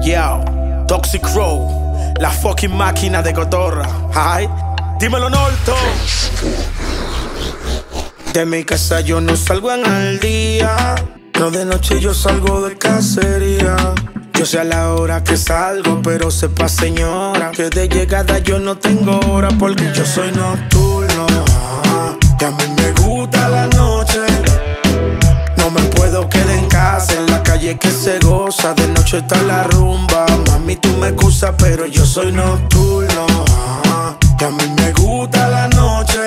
Yo, Toxic Row, la fucking máquina de cotorra. Ay, dímelo, Norton. De mi casa yo no salgo en el día, no de noche yo salgo de cacería. Yo sé a la hora que salgo, pero sepa señora que de llegada yo no tengo hora, porque yo soy nocturno. Y a mí me gusta la noche, no me puedo quedar en casa, en la calle que se goza. De noche está la rumba, mami tú me excusas, pero yo soy nocturno. Y a mí me gusta la noche,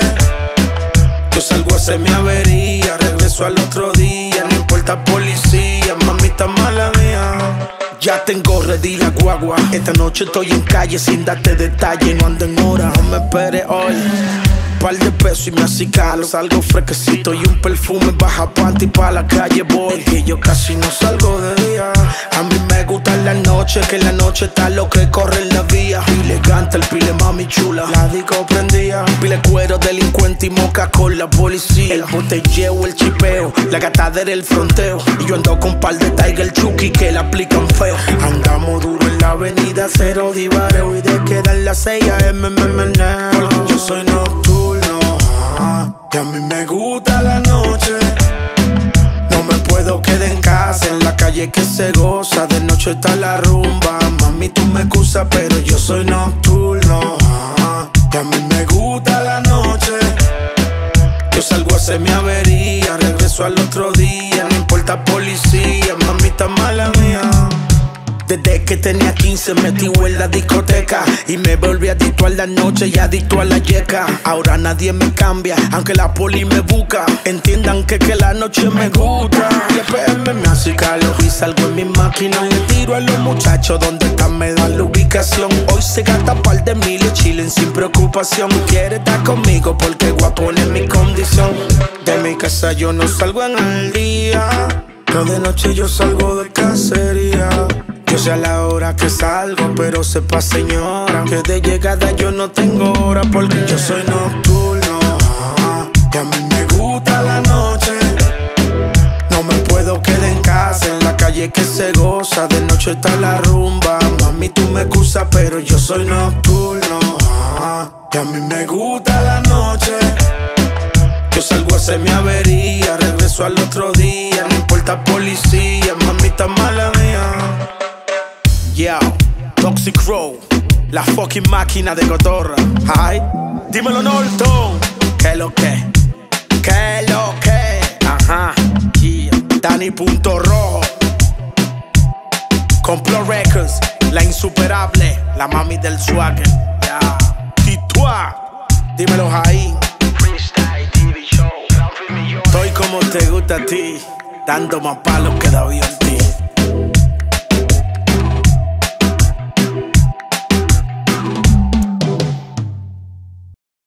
yo salgo a hacer mi avería, regreso al otro día, no importa policía, mamita mala mía. Ya tengo ready la guagua, esta noche estoy en calle sin darte detalle. No ando en hora, no me esperes hoy. Par de pesos y me acicalo, salgo fresquecito y un perfume, baja panty pa' la calle voy. Es que yo casi no salgo de día, a mí me gusta la noche, que en la noche está lo que corre en la vía. Elegante el pile mami chula, la disco prendía, pile cuero, delincuente y moca con la policía. El botelleo, el chipeo, la gatadera, el fronteo. Y yo ando con par de Tiger Chucky que la aplican feo. Andamos duro en la avenida, cero divareo, y de quedan las 6 a.m. porque yo soy nocturno. Y a mí me gusta la noche, no me puedo quedar en casa, en la calle que se goza. De noche está la rumba, mami tú me excusas, pero yo soy nocturno. Y a mí me gusta la noche, yo salgo a hacer mi avería, regreso al otro día, no importa policía, mamita mala mía. Desde que tenía 15 metí en la discoteca y me volví adicto a la noche y adicto a la yeca. Ahora nadie me cambia, aunque la poli me busca. Entiendan que la noche me gusta. Y PM me hace calor y salgo en mi máquina. Le tiro a los muchachos donde están, me dan la ubicación. Hoy se gasta par de miles, chillen sin preocupación. Quiere estar conmigo porque guapo es mi condición. De mi casa yo no salgo en el día, no de noche yo salgo de cacería. Yo sé a la hora que salgo, pero sepa señora que de llegada yo no tengo hora, porque yo soy nocturno. Y a mí me gusta la noche, no me puedo quedar en casa, en la calle que se goza. De noche está la rumba, mami tú me excusas, pero yo soy nocturno. Y a mí me gusta la noche, yo salgo a hacer mi avería, regreso al otro día, no importa policía, mamita mala mía. Yo, Toxic Row, la fucking máquina de cotorra. Ay, dímelo Norton. ¿Qué lo que? ¿Qué lo que? Ajá, yeah. Dani Punto Rojo, Complot Records, la insuperable, la mami del swagger. Yeah. Titua, dímelo ahí. Estoy como te gusta a ti, dando más palos que de avión.